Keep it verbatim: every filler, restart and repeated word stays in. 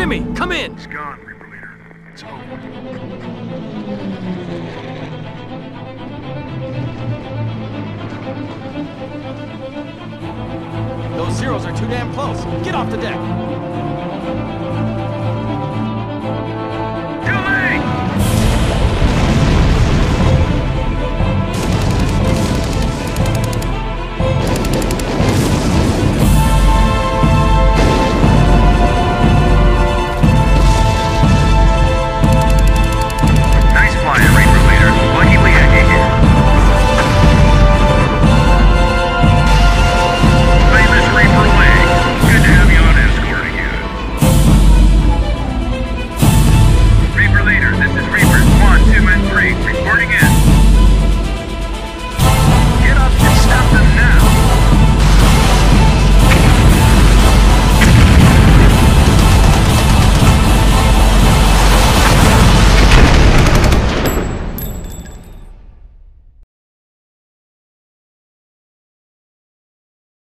Jimmy, come in! It's gone, Reaper Leader. It's over. Those Zeros are too damn close. Get off the deck!